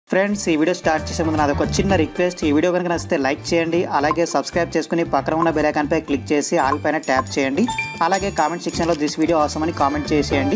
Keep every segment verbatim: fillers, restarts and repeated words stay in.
Friends ఈ video start చేసే ముందు నాది ఒక చిన్న రిక్వెస్ట్. ఈ వీడియో కనుక నచ్చితే లైక్ చేయండి, అలాగే సబ్స్క్రైబ్ చేసుకుని పక్కన ఉన్న బెల్ ఐకాన్ పై క్లిక్ చేసి ఆల్ పైన ట్యాప్ చేయండి. అలాగే కామెంట్ సెక్షన్లో దిస్ వీడియో అవసరం అని కామెంట్ చేసేయండి.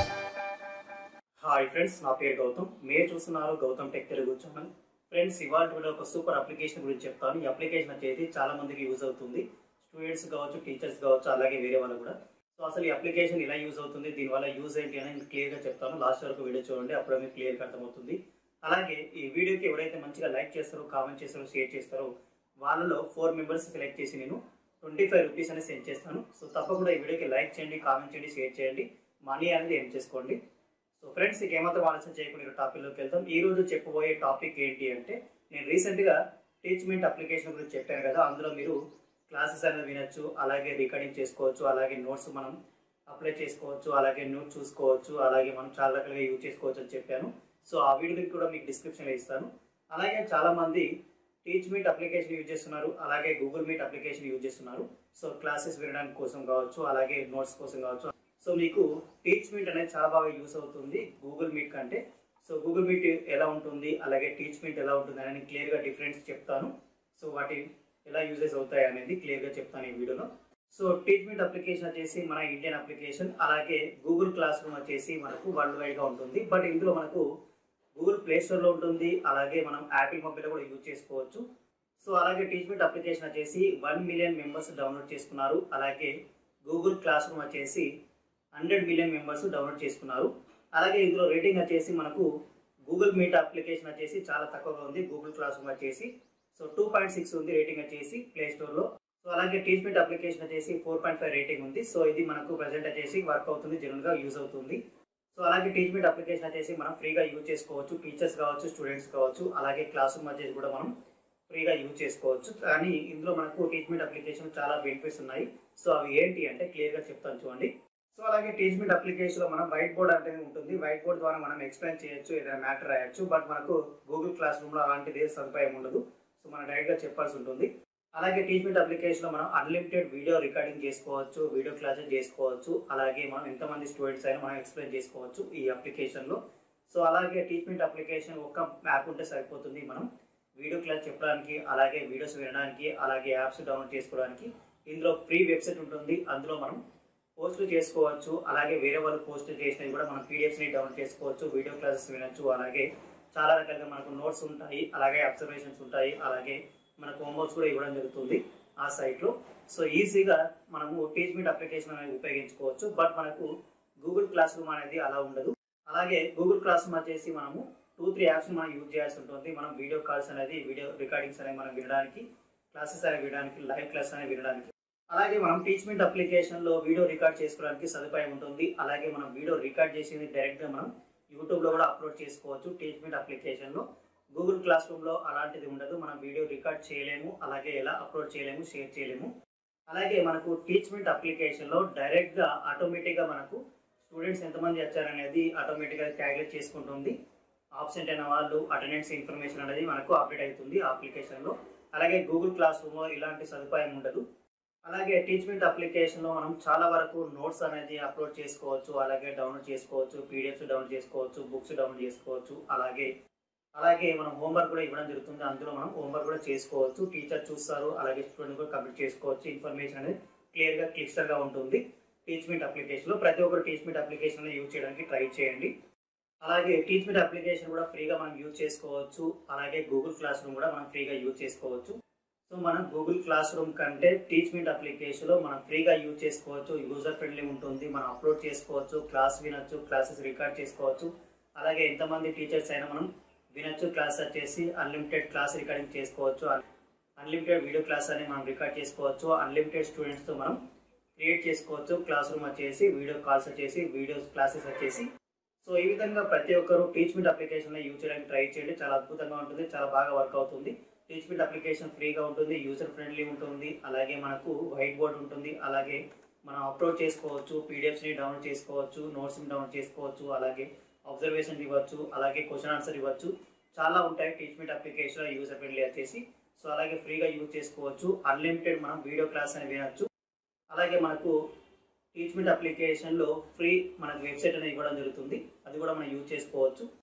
హాయ్ ఫ్రెండ్స్, నా పేరు గౌతమ్. మీరు చూస్తున్నారు Gautam tech Telugu channel. Friends, ఇవాళ వీడియో ఒక సూపర్ అప్లికేషన్ గురించి చెప్తాను. ఈ అప్లికేషన్ వచ్చేసి చాలా మందికి యూజ్ అవుతుంది. స్టూడెంట్స్ కావచ్చు, టీచర్స్ కావచ్చు, అలాగే వేరే వాళ్ళు కూడా. సో అసలు ఈ అప్లికేషన్ ఎలా యూజ్ అవుతుంది, దీనివల్ల యూజ్ ఏంటి అని క్లియర్గా చెప్తాను. లాస్ట్ వరకు వీడియో చూడండి, అప్పుడే మీకు క్లియర్గా అర్థమవుతుంది. అలాగే ఈ వీడియోకి ఎవరైతే మంచిగా లైక్ చేస్తారో, కామెంట్ చేస్తారో, షేర్ చేస్తారో వాళ్ళలో ఫోర్ మెంబర్స్ సెలెక్ట్ చేసి నేను ట్వంటీ ఫైవ్ రూపీస్ అనేది సెండ్ చేస్తాను. సో తప్పకుండా ఈ వీడియోకి లైక్ చేయండి, కామెంట్ చేయండి, షేర్ చేయండి, మనీ అనేది ఏం చేసుకోండి. సో ఫ్రెండ్స్, ఇక ఏమాత్రం ఆలోచన చేయకుండా టాపిక్లోకి వెళ్తాం. ఈ రోజు చెప్పబోయే టాపిక్ ఏంటి అంటే, నేను రీసెంట్గా టీచ్మెంట్ అప్లికేషన్ గురించి చెప్పాను కదా, అందులో మీరు క్లాసెస్ అనేది వినొచ్చు, అలాగే రికార్డింగ్ చేసుకోవచ్చు, అలాగే నోట్స్ మనం అప్లై చేసుకోవచ్చు, అలాగే నోట్ చూసుకోవచ్చు, అలాగే మనం చాలా రకాలుగా యూజ్ చేసుకోవచ్చు అని చెప్పాను. సో ఆ వీడియో కూడా మీకు డిస్క్రిప్షన్లో ఇస్తాను. అలాగే చాలామంది టీచ్ మీట్ అప్లికేషన్ యూజ్ చేస్తున్నారు, అలాగే గూగుల్ మీట్ అప్లికేషన్ యూజ్ చేస్తున్నారు. సో క్లాసెస్ వినడానికి కోసం కావచ్చు, అలాగే నోట్స్ కోసం కావచ్చు. సో మీకు టీచ్ మీట్ అనేది చాలా బాగా యూస్ అవుతుంది గూగుల్ మీట్ కంటే. సో గూగుల్ మీట్ ఎలా ఉంటుంది, అలాగే టీచ్ మీట్ ఎలా ఉంటుంది అనేది క్లియర్గా డిఫరెన్స్ చెప్తాను. సో వాటి ఎలా యూజెస్ అవుతాయి అనేది క్లియర్గా చెప్తాను ఈ వీడియోలో. సో టీచ్ మీట్ అప్లికేషన్ వచ్చేసి మన ఇండియన్ అప్లికేషన్, అలాగే గూగుల్ క్లాస్ రూమ్ వచ్చేసి మనకు వరల్డ్ వైడ్గా ఉంటుంది. బట్ ఇందులో మనకు గూగుల్ ప్లే స్టోర్లో ఉంటుంది, అలాగే మనం యాపిల్ మొబైల్లో కూడా యూజ్ చేసుకోవచ్చు. సో అలాగే టీచ్ మీట్ అప్లికేషన్ వచ్చేసి వన్ మిలియన్ మెంబర్స్ డౌన్లోడ్ చేసుకున్నారు, అలాగే గూగుల్ క్లాస్ రూమ్ వచ్చేసి హండ్రెడ్ మిలియన్ మెంబర్స్ డౌన్లోడ్ చేసుకున్నారు. అలాగే ఇందులో రేటింగ్ వచ్చేసి మనకు గూగుల్ మీట్ అప్లికేషన్ వచ్చేసి చాలా తక్కువగా ఉంది, గూగుల్ క్లాస్ రూమ్ వచ్చేసి సో టూ పాయింట్ సిక్స్ ఉంది రేటింగ్ వచ్చేసి ప్లే స్టోర్లో. సో అలాగే టీచ్ మీట్ అప్లికేషన్ వచ్చేసి ఫోర్ పాయింట్ ఫైవ్ రేటింగ్ ఉంది. సో ఇది మనకు ప్రజెంట్ వచ్చేసి వర్క్ అవుతుంది, జనరల్గా యూజ్ అవుతుంది. సో అలాగే టీచ్ మీట్ అప్లికేషన్ వచ్చేసి మనం ఫ్రీగా యూజ్ చేసుకోవచ్చు, టీచర్స్ కావచ్చు, స్టూడెంట్స్ కావచ్చు, అలాగే క్లాస్ రూమ్ వచ్చేసి కూడా మనం ఫ్రీగా యూజ్ చేసుకోవచ్చు. కానీ ఇందులో మనకు టీచ్ మీట్ అప్లికేషన్ చాలా బెనిఫిట్స్ ఉన్నాయి. సో అవి ఏంటి అంటే క్లియర్గా చెప్తాను చూడండి. సో అలాగే టీచ్ మీట్ అప్లికేషన్లో మనం వైట్ బోర్డ్ అనేది ఉంటుంది. వైట్ బోర్డ్ ద్వారా మనం ఎక్స్ప్లెయిన్ చేయొచ్చు, ఏదైనా మ్యాటర్ రాయొచ్చు. బట్ మనకు గూగుల్ క్లాస్ రూమ్లో అలాంటిది సదుపాయం ఉండదు. సో మనం డైరెక్ట్గా చెప్పాల్సి ఉంటుంది. అలాగే టీచ్ మీట్ అప్లికేషన్లో మనం అన్లిమిటెడ్ వీడియో రికార్డింగ్ చేసుకోవచ్చు, వీడియో క్లాసెస్ చేసుకోవచ్చు, అలాగే మనం ఎంతమంది స్టూడెంట్స్ అయినా మనం ఎక్స్ప్లెయిన్ చేసుకోవచ్చు ఈ అప్లికేషన్లో. సో అలాగే టీచ్ మీట్ అప్లికేషన్ ఒక యాప్ ఉంటే సరిపోతుంది మనం వీడియో క్లాస్ చెప్పడానికి, అలాగే వీడియోస్ వినడానికి, అలాగే యాప్స్ డౌన్లోడ్ చేసుకోవడానికి. ఇందులో ఫ్రీ వెబ్సైట్ ఉంటుంది, అందులో మనం పోస్టులు చేసుకోవచ్చు, అలాగే వేరే వాళ్ళు పోస్ట్ చేసినవి కూడా మనం పీడిఎఫ్స్ని డౌన్లోడ్ చేసుకోవచ్చు, వీడియో క్లాసెస్ వినొచ్చు, అలాగే చాలా రకాలుగా మనకు నోట్స్ ఉంటాయి, అలాగే అబ్జర్వేషన్స్ ఉంటాయి, అలాగే మనకు హోంవర్క్స్ కూడా ఇవ్వడం జరుగుతుంది ఆ సైట్లో. సో ఈజీగా మనము టీచ్ మీట్ అప్లికేషన్ అనేది ఉపయోగించుకోవచ్చు. బట్ మనకు గూగుల్ క్లాస్ రూమ్ అనేది అలా ఉండదు. అలాగే గూగుల్ క్లాస్ రూమ్ వచ్చేసి మనము టూ త్రీ యాప్స్ మనం యూజ్ చేయాల్సి ఉంటుంది. మనం వీడియో కాల్స్ అనేది, వీడియో రికార్డింగ్స్ అనేవి మనం వినడానికి, క్లాసెస్ అనేవి వినడానికి, లైవ్ క్లాస్ అనేవి వినడానికి. అలాగే మనం టీచ్ మీట్ అప్లికేషన్లో వీడియో రికార్డ్ చేసుకోవడానికి సదుపాయం ఉంటుంది. అలాగే మనం వీడియో రికార్డ్ చేసేది డైరెక్ట్గా మనం యూట్యూబ్లో కూడా అప్లోడ్ చేసుకోవచ్చు టీచ్ మీట్ అప్లికేషన్లో. గూగుల్ క్లాస్ రూమ్లో అలాంటిది ఉండదు. మనం వీడియో రికార్డ్ చేయలేము, అలాగే ఎలా అప్లోడ్ చేయలేము, షేర్ చేయలేము. అలాగే మనకు టీచ్ మీట్ అప్లికేషన్లో డైరెక్ట్గా ఆటోమేటిక్గా మనకు స్టూడెంట్స్ ఎంతమంది వచ్చారనేది ఆటోమేటిక్గా క్యాలిక్యులేట్ చేసుకుంటుంది. ఆబ్సెంట్ అయిన వాళ్ళు అటెండెన్స్ ఇన్ఫర్మేషన్ అనేది మనకు అప్డేట్ అవుతుంది ఆ అప్లికేషన్లో. అలాగే గూగుల్ క్లాస్ రూమ్లో ఇలాంటి సదుపాయం ఉండదు. అలాగే టీచ్ మీట్ అప్లికేషన్లో మనం చాలా వరకు నోట్స్ అనేది అప్లోడ్ చేసుకోవచ్చు, అలాగే డౌన్లోడ్ చేసుకోవచ్చు, పీడిఎఫ్స్ డౌన్లోడ్ చేసుకోవచ్చు, బుక్స్ డౌన్లోడ్ చేసుకోవచ్చు. అలాగే అలాగే మనం హోంవర్క్ కూడా ఇవ్వడం జరుగుతుంది, అందులో మనం హోంవర్క్ కూడా చేసుకోవచ్చు. టీచర్ చూస్తారు, అలాగే స్టూడెంట్ కూడా కంప్లీట్ చేసుకోవచ్చు. ఇన్ఫర్మేషన్ అనేది క్లియర్గా క్లిస్టర్గా ఉంటుంది టీచ్ మీట్ అప్లికేషన్లో. ప్రతి ఒక్కరు టీచ్ మీట్ అప్లికేషన్లో యూజ్ చేయడానికి ట్రై చేయండి. అలాగే టీచ్ మీట్ అప్లికేషన్ కూడా ఫ్రీగా మనం యూజ్ చేసుకోవచ్చు, అలాగే గూగుల్ క్లాస్ రూమ్ కూడా మనం ఫ్రీగా యూజ్ చేసుకోవచ్చు. సో మనం గూగుల్ క్లాస్ రూమ్ కంటే టీచ్ మీట్ అప్లికేషన్లో మనం ఫ్రీగా యూజ్ చేసుకోవచ్చు, యూజర్ ఫ్రెండ్లీ ఉంటుంది, మనం అప్లోడ్ చేసుకోవచ్చు, క్లాస్ వినొచ్చు, క్లాసెస్ రికార్డ్ చేసుకోవచ్చు. అలాగే ఎంతమంది టీచర్స్ అయినా మనం వినొచ్చు. క్లాస్ వచ్చేసి అన్లిమిటెడ్ క్లాస్ రికార్డింగ్ చేసుకోవచ్చు, అన్లిమిటెడ్ వీడియో క్లాస్ అని మనం రికార్డ్ చేసుకోవచ్చు, అన్లిమిటెడ్ స్టూడెంట్స్తో మనం క్రియేట్ చేసుకోవచ్చు. క్లాస్ రూమ్ వచ్చేసి వీడియో కాల్స్ వచ్చేసి వీడియోస్ క్లాసెస్ వచ్చేసి. సో ఈ విధంగా ప్రతి ఒక్కరు టీచ్ మీట్ అప్లికేషన్లో యూజ్ చేయడానికి ట్రై చేయండి. చాలా అద్భుతంగా ఉంటుంది, చాలా బాగా వర్క్ అవుతుంది. టీచ్ మీట్ అప్లికేషన్ ఫ్రీగా ఉంటుంది, యూజర్ ఫ్రెండ్లీ ఉంటుంది, అలాగే మనకు వైట్ బోర్డ్ ఉంటుంది, అలాగే మనం అప్లోడ్ చేసుకోవచ్చు, పీడిఎఫ్స్ని డౌన్లోడ్ చేసుకోవచ్చు, నోట్స్ని డౌన్లోడ్ చేసుకోవచ్చు, అలాగే అబ్జర్వేషన్ ఇవ్వచ్చు, అలాగే క్వశ్చన్ ఆన్సర్ ఇవ్వచ్చు. చాలా ఉంటాయి Teach Meet application user friendly వచ్చేసి. సో అలాగే ఫ్రీగా యూజ్ చేసుకోవచ్చు, అన్లిమిటెడ్ మనం వీడియో క్లాస్ అని వినొచ్చు. అలాగే మనకు టీచ్ మీట్ అప్లికేషన్లో ఫ్రీ మనకు వెబ్సైట్ అనేది ఇవ్వడం జరుగుతుంది, అది కూడా మనం యూజ్ చేసుకోవచ్చు.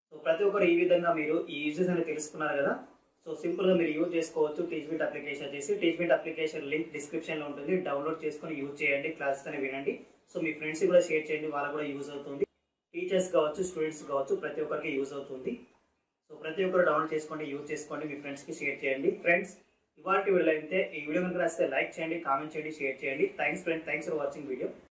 సో ప్రతి ఒక్కరు ఈ విధంగా మీరు ఈ యూజెస్ అనేది తెలుసుకున్నారు కదా. సో సింపుల్గా మీరు యూజ్ చేసుకోవచ్చు టీచ్మెంట్ అప్లికేషన్ చేసి. టీచ్మెంట్ అప్లికేషన్ లింక్ డిస్క్రిప్షన్లో ఉంటుంది, డౌన్లోడ్ చేసుకొని యూజ్ చేయండి, క్లాసెస్ అనేవి వినండి. సో మీ ఫ్రెండ్స్ కూడా షేర్ చేయండి, వాళ్ళకు కూడా యూజ్ అవుతుంది. టీచర్స్ కావచ్చు, స్టూడెంట్స్ కావచ్చు, ప్రతి ఒక్కరికి యూజ్ అవుతుంది. సో ప్రతి ఒక్కరు డౌన్లోడ్ చేసుకోండి, యూజ్ చేసుకోండి, మీ ఫ్రెండ్స్కి షేర్ చేయండి. ఫ్రెండ్స్ ఇవాళ వీడియో అయితే ఈ వీడియో కనుక నచ్చితే లైక్ చేయండి, కామెంట్ చేయండి, షేర్ చేయండి. Thanks friends, thanks for watching video.